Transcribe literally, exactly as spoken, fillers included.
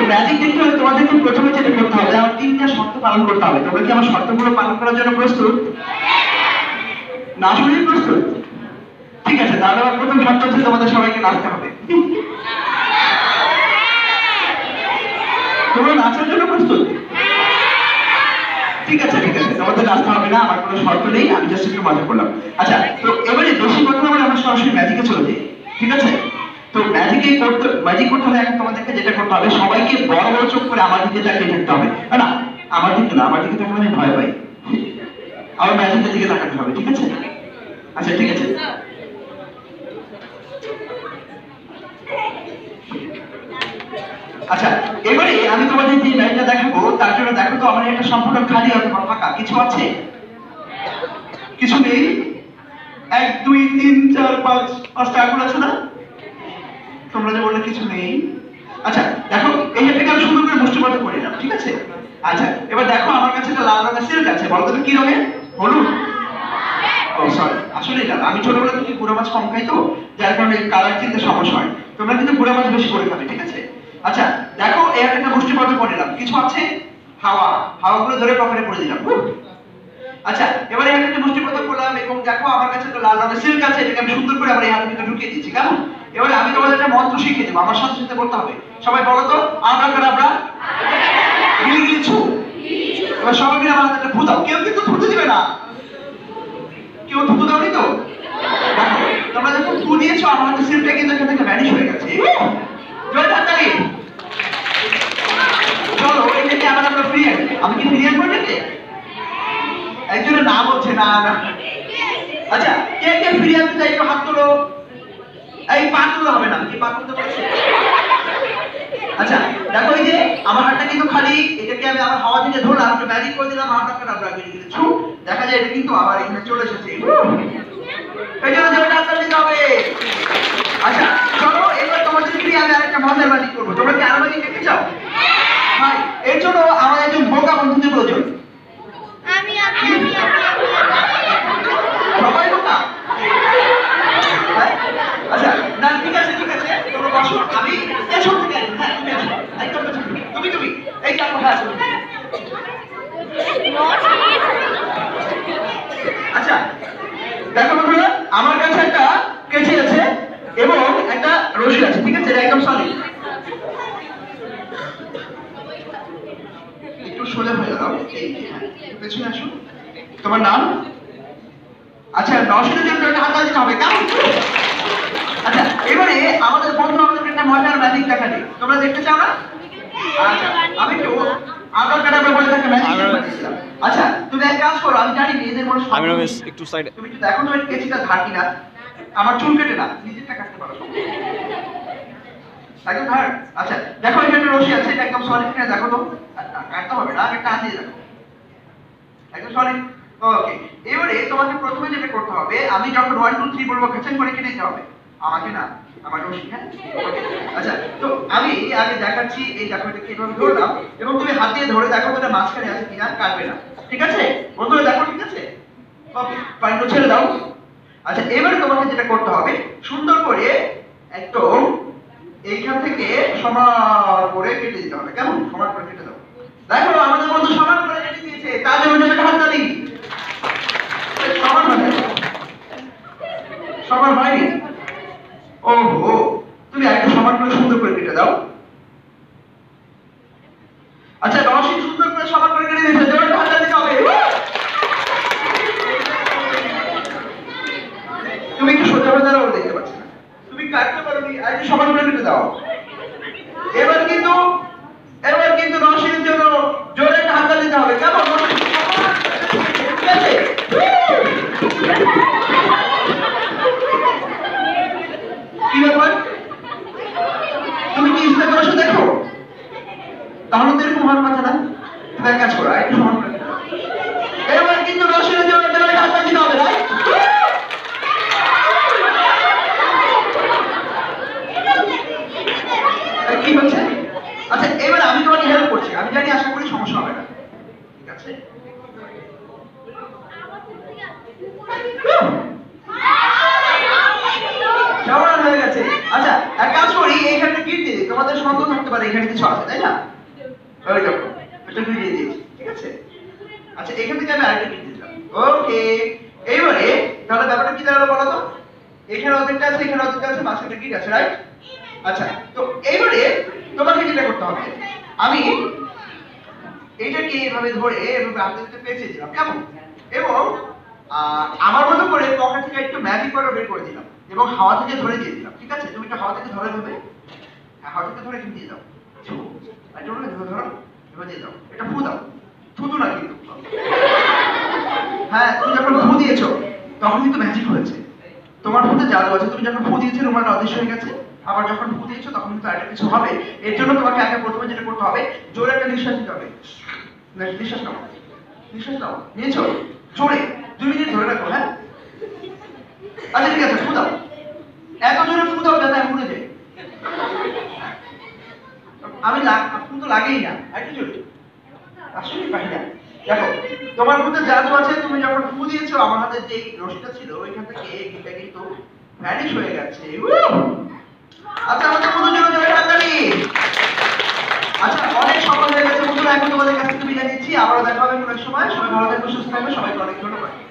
Magic দেখতে হলে তোমাদেরকে প্রথমে যেটা করতে হবে, আমার তিনটা শর্ত পালন করতে হবে। তোমরা কি আমার শর্তগুলো পালন করার জন্য প্রস্তুত? না শুনেই প্রস্তুত? ঠিক আছে, তাহলে আমার প্রথম শর্ত হচ্ছে তোমাদের সবাইকে নাচতে হবে। তোমরা নাচার জন্য প্রস্তুত? ঠিক আছে ঠিক আছে, তোমাদের নাচতে হবে না, আমার কোনো শর্ত নেই, আমি জাস্ট একটু মজা করলাম। আচ্ছা, তো এবারে বেশি কথা বলে আমরা সরাসরি ম্যাজিকে চলে যাই, ঠিক আছে? তো ম্যাজিকে করতে ম্যাজিক করতে হলে এখন তোমাদেরকে যেটা করতে হবে, সবাইকে বড় বড় চোখ করে আমার দিকে তাকিয়ে থাকতে হবে। না, আমার দিকে না, আমার দিকে তাকালে আমি ভয় পাই। আমার ম্যাজিকের দিকে তাকাতে হবে, ঠিক আছে? আচ্ছা ঠিক আছে। আচ্ছা, এবারে আমি তোমাদের যে লাইনটা দেখাবো তার জন্য দেখো তো আমার একটা সম্পূর্ণ খালি অথবা ফাঁকা কিছু আছে? কিছু নেই? এক দুই তিন চার পাঁচ পাঁচটা আঙুল আছে না? তোমরা যে বললে কিছু নেই। আচ্ছা দেখো, এই হাতটাকে আমি সুন্দর করে মুষ্টিবদ্ধ করে নিলাম, ঠিক আছে? আচ্ছা এবার দেখো আমার কাছে একটা লাল রঙের সিল্ক আছে, বলো তুমি কি রঙের? হলুদ? ও সরি, আসলে এটা আমি ছোটবেলা থেকে গুঁড়া মাছ কম খাই তো, যার কারণে কালার চিনতে সমস্যা হয়। তোমরা কিন্তু গুঁড়া মাছ বেশি করে খাবে, ঠিক আছে? আচ্ছা দেখো, এই হাতটাকে মুষ্টিবদ্ধ করে নিলাম, কিছু আছে? হাওয়া, হাওয়াগুলো ধরে পকেটে পড়ে দিলাম। আচ্ছা এবারে এই হাতটাকে মুষ্টিবদ্ধ করলাম এবং দেখো আমার কাছে একটা লাল রঙের সিল্ক আছে, এটাকে আমি সুন্দর করে আমার এই হাতের ভিতরে ঢুকিয়ে দিচ্ছি, কেমন? এবারে আমি তোমাদের একটা মন্ত্র শিখিয়ে দেবো, আমার সাথে সাথে বলতে হবে। সবাই বলো তো, আবরাকাডাবরা, গিলি গিলি ছু। এবার সবাই মিলে আমার হাতে ফু দাও, কেউ কিন্তু থুতু দিবে না। কেউ থুতু দাওনি তো? দেখো তোমরা যখন ফু দিয়েছো আমার হাতে সিল্কটা কিন্তু এখান থেকে ভ্যানিশ হয়ে গেছে। জয় হাততালি। চলো এটাকে আবার আমরা ফিরিয়ে আনি। আমি কি ফিরিয়ে আনবো এটাকে? একজনের নাম হচ্ছে না না। আচ্ছা কে কে ফিরিয়ে আনতে চাই একটু হাত তোলো। এই পা তুললে হবে না, কি পা তুলতে পারছি? আচ্ছা দেখো, এই যে আমার হাতটা কিন্তু খালি, এটাকে আমি আমার হাওয়া থেকে ধরলাম, একটু ম্যাজিক করে দিলাম, হাতটা আমরা গিয়ে দিচ্ছি, দেখা যায় এটা কিন্তু আমার এখানে চলে এসেছে। এই জন্য জোরে হাততালি দিতে হবে। আচ্ছা চলো এবার তোমাদের দিয়ে আমি আরেকটা মজার ম্যাজিক করবো। তোমরা কি আরো ম্যাজিক দেখতে চাও? হ্যাঁ, এর জন্য আমার একজন বোকা বন্ধুদের প্রয়োজন। আমি আমি আমি আমি সবাই বোকা? আচ্ছা না ঠিক আছে ঠিক আছে, তোমরা বসো, আমি এসো থেকে হ্যাঁ তুমি আসো, একদম তুমি তুমি এই দেখো হ্যাঁ। আচ্ছা দেখো বন্ধুরা, আমার কাছে একটা কেচি আছে এবং একটা রশি আছে, ঠিক আছে? এটা একদম সলিড। একটু সোজা হয়ে যাও, এই একটু পেছনে আসো। তোমার নাম? আচ্ছা রশিদের জন্য একটা হাত দিতে হবে, কেমন? আচ্ছা এবারে আমাদের বন্ধু আমাদের একটা মজার ম্যাজিক দেখাবে, তোমরা দেখতে চাও না? আচ্ছা আমি একটু আধার কার্ড আমরা বলে থাকি ম্যাজিক দেখাচ্ছিলাম। আচ্ছা তুমি এক কাজ করো, আমি জানি মেয়েদের মনে আমি রমেশ একটু সাইডে, তুমি একটু দেখো তোমার কেচিটা ধার কিনা। আমার চুল কেটে না, নিজেরটা কাটতে পারো একদম ধার। আচ্ছা দেখো এখানে একটা রশি আছে, এটা একদম সলিড কিনা দেখো তো। কাটতে হবে না, একটা টান দিয়ে দেখো, একদম সলিড। ওকে এবারে তোমাকে প্রথমে যেটা করতে হবে, আমি যখন ওয়ান টু থ্রি বলবো খেচেন করে কেটে দিতে হবে, আমাকে না, আমার রশি। হ্যাঁ আচ্ছা তো আমি আগে দেখাচ্ছি, এই দেখো এটা কিভাবে ধরলাম এবং তুমি হাত দিয়ে ধরে দেখো এটা মাঝখানে আছে কিনা, কাটবে না, ঠিক আছে বন্ধুরা? দেখো ঠিক আছে, ওকে পাইনো ছেড়ে দাও। আচ্ছা এবারে তোমাকে যেটা করতে হবে, সুন্দর করে একদম এইখান থেকে সমান করে কেটে দিতে হবে, কেমন? সমান করে কেটে দাও। দেখো আমাদের বন্ধু সমান করে কেটে দিয়েছে, তার জন্য একটা হাততালি। সমান হয়ে সমান হয়নি? ওহো, তুমি একটু সমান করে সুন্দর করে কেটে দাও। আচ্ছা রশি সুন্দর করে সমান করে কেটে দিয়েছে, জোরে হাততালি দিতে হবে। তুমি একটু সোজা হয়ে দাঁড়াও, দেখতে পাচ্ছি না, তুমি কাটতে পারোনি, আর একটু সমান করে কেটে দাও। এবার কিন্তু এবার কিন্তু রশির জন্য জোরে একটা হাততালি দিতে হবে, কেমন? ঠিক আছে? কি ব্যাপার, তুমি কি ইসলাম রশি দেখো? তাহলে তো এরকম হওয়ার কথা না। তুমি এক কাজ করো, একটু সমান করে কেটে দাও। এবার কিন্তু রশির জন্য জোরে হাততালি দিতে হবে, রাইট? কি হচ্ছে? আচ্ছা এবার আমি তোমাকে হেল্প করছি, আমি জানি আশা করি সমস্যা হবে না, ঠিক আছে? সমান হয়ে গেছে। আচ্ছা এক কাজ করি, এইখানে গিট দিয়ে দিই। তোমাদের সন্দেহ থাকতে পারে এখানে কিছু আছে, তাই না? ওই দেখো, এটা দিয়ে দিয়েছি, ঠিক আছে? আচ্ছা, এখান থেকে আমি আরেকটা দিয়ে দিলাম। ওকে, এইবারে তাহলে ব্যাপারটা কি দাঁড়ালো বলো তো? এখানে অর্ধেকটা আছে, এখানে অর্ধেকটা আছে, মাঝখানে গিট আছে, রাইট? আচ্ছা, তো এইবারে তোমাকে যেটা করতে হবে, আমি এইটাকে এভাবে ধরে এভাবে হাতে হাতে পেঁচিয়ে দিলাম, কেমন? এবং আমার মতো করে পকেট থেকে একটু ম্যাজিক করে বের করে দিলাম এবং হাওয়া থেকে ধরে দিয়ে দিলাম, ঠিক আছে? তুমি একটু হাওয়া থেকে ধরে দেবে, হ্যাঁ, হাওয়া থেকে ধরে দিয়ে দাও, আর ধরো ধরো এবার দিয়ে দাও, এটা ফু দাও, থুতু না কিন্তু। হ্যাঁ, তুমি যখন ফু দিয়েছো তখন কিন্তু ম্যাজিক হয়েছে, তোমার মধ্যে জাদু আছে। তুমি যখন ফু দিয়েছো রুমালটা অদৃশ্য হয়ে গেছে, আবার যখন ফু দিয়েছো তখন কিন্তু আরেকটা কিছু হবে। এর জন্য তোমাকে আগে প্রথমে যেটা করতে হবে, জোরে একটা নিঃশ্বাস নিতে হবে। নিঃশ্বাস নাও, নিঃশ্বাস নাও, নিয়েছো? জোরে দুই মিনিট ধরে রাখো, হ্যাঁ? আচ্ছা ঠিক আছে, ফু দাও, এত জোরে ফু দাও যাতে আমি মরে যাই। আমি ফু তো লাগেই না, একটু জোরে, আসলেই পাই না। দেখো, তোমার মধ্যে জাদু আছে, তুমি যখন ফু দিয়েছো আমার হাতে যে রশিটা ছিল ওইখান থেকে এটা কিন্তু ভ্যানিশ হয়ে গেছে। আচ্ছা, আমাদের মধুর জন্য জয় বাঙালি। আচ্ছা, অনেক সফল হয়ে গেছে বন্ধুরা, এখন তোমাদের কাছ থেকে বিদায় নিচ্ছি, আবারও দেখা হবে কোনো এক সময়। সবাই ভালো থাকবে, সুস্থ থাকবে, সবাইকে অনেক ধন্যবাদ।